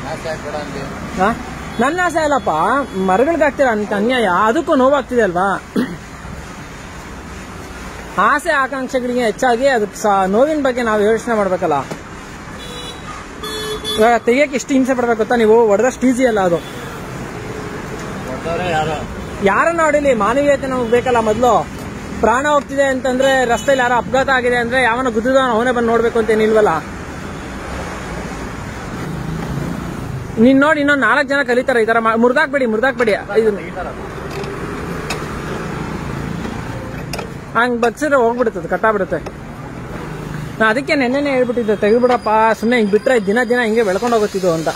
ನನ್ನ ಆಸೆ ಅಲ್ಲಪ್ಪ, ಮರಗಳಿಗೆ ಆಗ್ತಿರ ಅಂತ ಅನ್ಯಾಯ, ಅದಕ್ಕೂ ನೋವಾಗ್ತಿದೆ ಅಲ್ವಾ. ಆಸೆ ಆಕಾಂಕ್ಷೆಗಳಿಗೆ ಹೆಚ್ಚಾಗಿ ಅದಕ್ಕೆ ನೋವಿನ ಬಗ್ಗೆ ನಾವು ಯೋಚನೆ ಮಾಡ್ಬೇಕಲ್ಲ. ಇವಾಗ ತೆಗಿಯಕ್ಕೆ ಎಷ್ಟು ಹಿಂಸೆ ಪಡ್ಬೇಕು ಗೊತ್ತಾ ನೀವು, ಹೊಡೆದಷ್ಟು ಈಸಿ ಅಲ್ಲ ಅದು. ಯಾರನ್ನ ಹೊಡಿಲಿ, ಮಾನವೀಯತೆ ನಮಗೆ ಬೇಕಲ್ಲ. ಮೊದಲು ಪ್ರಾಣ ಹೋಗ್ತಿದೆ ಅಂತಂದ್ರೆ, ರಸ್ತೆಯಲ್ಲಿ ಯಾರೋ ಅಪಘಾತ ಆಗಿದೆ ಅಂದ್ರೆ ಯಾವನ ಗುದ್ದಿದ ಅವನೇ ಬಂದು ನೋಡ್ಬೇಕು ಅಂತ ಏನಿಲ್ವಲ್ಲ. ನೀನ್ ನೋಡಿ ಇನ್ನೊಂದು 4 ಜನ ಕಲಿತಾರೆ ಈ ತರ. ಮುರ್ದಾಕ್ಬೇಡಿ ಹಂಗ್ ಬಗ್ಸಿದ್ರೆ ಹೋಗ್ಬಿಡುತ್ತೆ, ಕಟ್ಟಾಗ್ಬಿಡುತ್ತೆ. ನಾ ಅದಕ್ಕೆ ನೆನ್ನೆನೆ ಹೇಳ್ಬಿಟ್ಟಿದ್ದೆ, ತೆಗಿಬಿಡಪ್ಪ ಸುಮ್ಮನೆ ಹಿಂಗ್ ಬಿಟ್ರೆ ದಿನ ಹಿಂಗೆ ಬೆಳ್ಕೊಂಡು ಹೋಗುತ್ತಿದ್ದು ಅಂತ.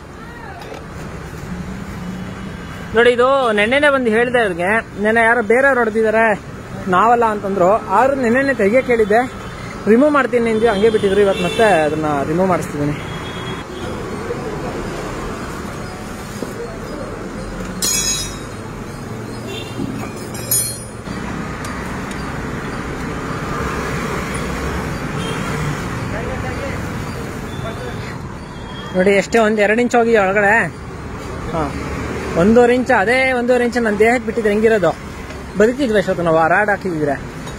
ನೋಡಿ ಇದು ನೆನ್ನೆನೆ ಬಂದು ಹೇಳಿದೆ ಅವ್ರಿಗೆ. ನೆನ್ನೆ ಯಾರೋ ಬೇರೆಯವ್ರು ಹೊಡೆದಿದ್ದಾರೆ, ನಾವಲ್ಲ ಅಂತಂದ್ರು. ಆದ್ರೂ ನೆನ್ನೆನೆ ತೆಗಿಯಕ್ಕೆ ಹೇಳಿದ್ದೆ, ರಿಮೂವ್ ಮಾಡ್ತೀನಿ ಅಂದ್ವಿ, ಹಂಗೆ ಬಿಟ್ಟಿದ್ರು. ಇವತ್ತು ಮತ್ತೆ ಅದನ್ನ ರಿಮೂವ್ ಮಾಡಿಸ್ತಿದ್ದೀನಿ. ನೋಡಿ ಎಷ್ಟೇ 1-2 ಇಂಚ್ ಹೋಗಿ ಒಳಗಡೆ. 1.5 ಇಂಚ್, ಅದೇ 1.5 ಇಂಚ್ ನನ್ನ ದೇಹಕ್ಕೆ ಬಿಟ್ಟಿದ್ರೆ ಹೆಂಗಿರೋದು, ಬದುಕಿದ್ವಿ ಅಷ್ಟೊತ್ತು ನಾವು. ಆ ರಾಡ್ ಹಾಕಿದ್ರೆ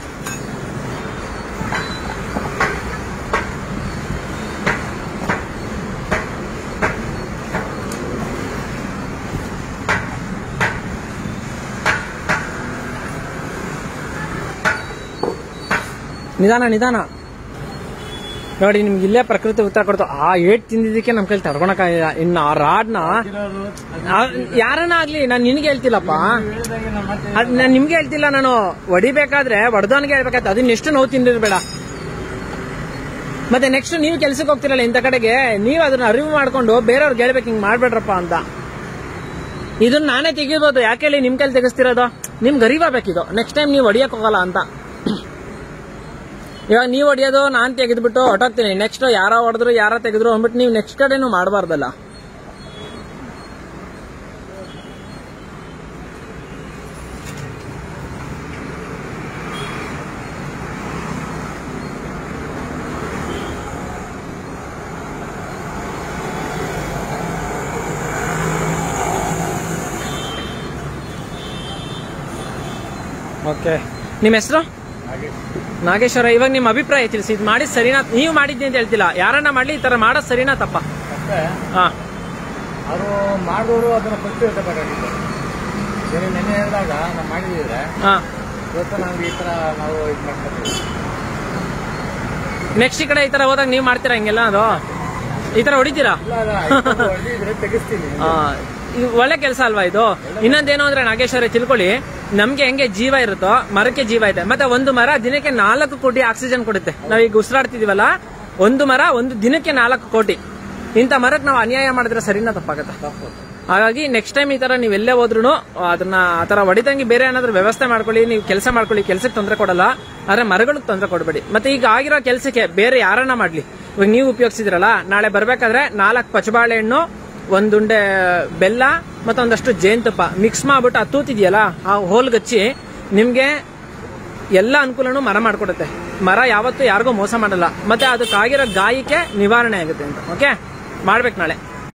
ನಿಧಾನ ನೋಡಿ. ನಿಮ್ಗೆ ಇಲ್ಲೇ ಪ್ರಕೃತಿ ಉತ್ತರ ಕೊಡ್ತು. ಆ ಏಟ್ ತಿಂದಿದ್ದಕ್ಕೆ ನಮ್ ಕೈಲಿ ತಡ್ಕೊಳಕ್ಕಾಗಿಲ್ಲ. ಇನ್ನು ಆ ರಾಡ್ನ ಯಾರನ್ನ ಆಗ್ಲಿ, ನಾನು ನಿನ್ಗೆ ಹೇಳ್ತಿಲ್ಲಪ್ಪ, ನಾನು ನಿಮ್ಗೆ ಹೇಳ್ತಿಲ್ಲ. ನಾನು ಹೊಡಿಬೇಕಾದ್ರೆ ಹೊಡೆದವನಿಗೆ ಹೇಳ್ಬೇಕಾಯ್ತು, ಅದನ್ನ ಎಷ್ಟು ನೋವು ತಿಂದಿರ್ಬೇಡ. ಮತ್ತೆ ನೆಕ್ಸ್ಟ್ ನೀವು ಕೆಲ್ಸಕ್ಕೆ ಹೋಗ್ತಿರಲ್ಲ ಇಂಥ ಕಡೆಗೆ, ನೀವು ಅದನ್ನ ಅರಿವು ಮಾಡ್ಕೊಂಡು ಬೇರೆಯವ್ರಿಗೆ ಹೇಳ್ಬೇಕು, ಹಿಂಗ್ ಮಾಡ್ಬೇಡ್ರಪ್ಪ ಅಂತ. ಇದನ್ನ ನಾನೇ ತೆಗಿಬೋದು, ಯಾಕೆ ಹೇಳಿ ನಿಮ್ ಕೈಲಿ ತೆಗಿಸ್ತಿರೋದು. ನಿಮ್ಗೆ ಅರಿವಾಗಬೇಕಿದು, ನೆಕ್ಸ್ಟ್ ಟೈಮ್ ನೀವು ಹೊಡಿಯಕ್ ಹೋಗಲ್ಲ ಅಂತ. ಇವಾಗ ನೀವು ಹೊಡಿಯೋದು ನಾನ್ ತೆಗೆದ್ಬಿಟ್ಟು ಹೊಟ್ಟೋಗ್ತೀನಿ, ನೆಕ್ಸ್ಟ್ ಯಾರೋ ಹೊಡೆದ್ರು ಯಾರೋ ತೆಗೆದ್ರು ಅಂದ್ಬಿಟ್ಟು ನೀವು ನೆಕ್ಸ್ಟ್ ಕಡೆನೂ ಮಾಡಬಾರ್ದಲ್ಲ. ಓಕೆ, ನಿಮ್ಮ ಹೆಸರು? ನಾಗೇಶ್ವರ. ಇವಾಗ ನಿಮ್ಮ ಅಭಿಪ್ರಾಯ ತಿಳಿಸಿ, ಇದು ಮಾಡಿದ್ ಸರಿನಾ? ನೀವು ಮಾಡಿದ್ದೆ ಅಂತ ಹೇಳ್ತಿಲ್ಲ, ಯಾರನ್ನ ಮಾಡ್ಲಿ ಈ ತರ ಮಾಡೋದು ಸರಿನಾ ತಪ್ಪ? ಅವರು ಮಾಡೋರು ಅದನ್ನ ಫಸ್ಟ್ ಇರ್ತಬೇಕಾಗಿತ್ತು. ನೆನ್ನೆ ಹೇಳಿದಾಗ ನಾವು ಮಾಡಿದ್ರೆ ಇವತ್ತು ನಮ್ಗೆ ಈ ತರ ನಾವು ಇದು ಮಾಡ್ತೀವಿ. ನೆಕ್ಸ್ಟ್ ಈ ಕಡೆ ಈ ತರ ಹೋದಾಗ ನೀವು ಮಾಡ್ತೀರಾ ಹಿಂಗೆಲ್ಲ? ಅದು ಈ ತರ ಹೊಡಿತೀರಾ? ತೆಗಿಸ್ತೀನಿ. ಒಳ್ಳೆ ಕೆಲಸ ಅಲ್ವಾ ಇದು? ಇನ್ನೊಂದೇನು ಅಂದ್ರೆ ನಾಗೇಶ್ವರ ತಿಳ್ಕೊಳ್ಳಿ, ನಮ್ಗೆ ಹೆಂಗೆ ಜೀವ ಇರುತ್ತೋ ಮರಕ್ಕೆ ಜೀವ ಇದೆ. ಮತ್ತೆ ಒಂದು ಮರ ದಿನಕ್ಕೆ 4 ಕೋಟಿ ಆಕ್ಸಿಜನ್ ಕೊಡುತ್ತೆ. ನಾವೀಗ ಉಸಿರಾಡ್ತಿದೀವಲ್ಲ, ಒಂದು ಮರ ಒಂದು ದಿನಕ್ಕೆ 4 ಕೋಟಿ. ಇಂಥ ಮರಕ್ಕೆ ನಾವು ಅನ್ಯಾಯ ಮಾಡಿದ್ರೆ ಸರಿನಾ ತಪ್ಪಾಗತ್ತ? ಹಾಗಾಗಿ ನೆಕ್ಸ್ಟ್ ಟೈಮ್ ಈ ತರ ನೀವೆಲ್ಲೇ ಹೋದ್ರು ಅದನ್ನ ಆ ತರ ಹೊಡಿತಂಗಿ ಬೇರೆ ಏನಾದ್ರೂ ವ್ಯವಸ್ಥೆ ಮಾಡ್ಕೊಳ್ಳಿ, ನೀವು ಕೆಲಸ ಮಾಡ್ಕೊಳ್ಳಿ. ಕೆಲಸಕ್ಕೆ ತೊಂದರೆ ಕೊಡಲ್ಲ, ಆದ್ರೆ ಮರಗಳಿಗೆ ತೊಂದರೆ ಕೊಡಬೇಡಿ. ಮತ್ತೆ ಈಗ ಆಗಿರೋ ಕೆಲಸಕ್ಕೆ ಬೇರೆ ಯಾರನ್ನ ಮಾಡ್ಲಿ, ಇವಾಗ ನೀವು ಉಪಯೋಗಿಸಿದ್ರಲ್ಲ, ನಾಳೆ ಬರ್ಬೇಕಾದ್ರೆ 4 ಪಚ್ಚಬಾಳೆಹಣ್ಣು, 1 ಉಂಡೆ ಬೆಲ್ಲ ಮತ್ತೊಂದಷ್ಟು ಜೇನುತುಪ್ಪ ಮಿಕ್ಸ್ ಮಾಡ್ಬಿಟ್ಟು ಆ ತೂತಿದೆಯಲ್ಲ ಆ ಹೋಲ್ಗಚ್ಚಿ ನಿಮ್ಗೆ ಎಲ್ಲ ಅನುಕೂಲನೂ ಮರ ಮಾಡ್ಕೊಡುತ್ತೆ. ಮರ ಯಾವತ್ತೂ ಯಾರಿಗೂ ಮೋಸ ಮಾಡಲ್ಲ, ಮತ್ತೆ ಅದಕ್ಕಾಗಿರೋ ಗಾಯಕ್ಕೆ ನಿವಾರಣೆ ಆಗುತ್ತೆ ಅಂತ. ಓಕೆ, ಮಾಡ್ಬೇಕು ನಾಳೆ.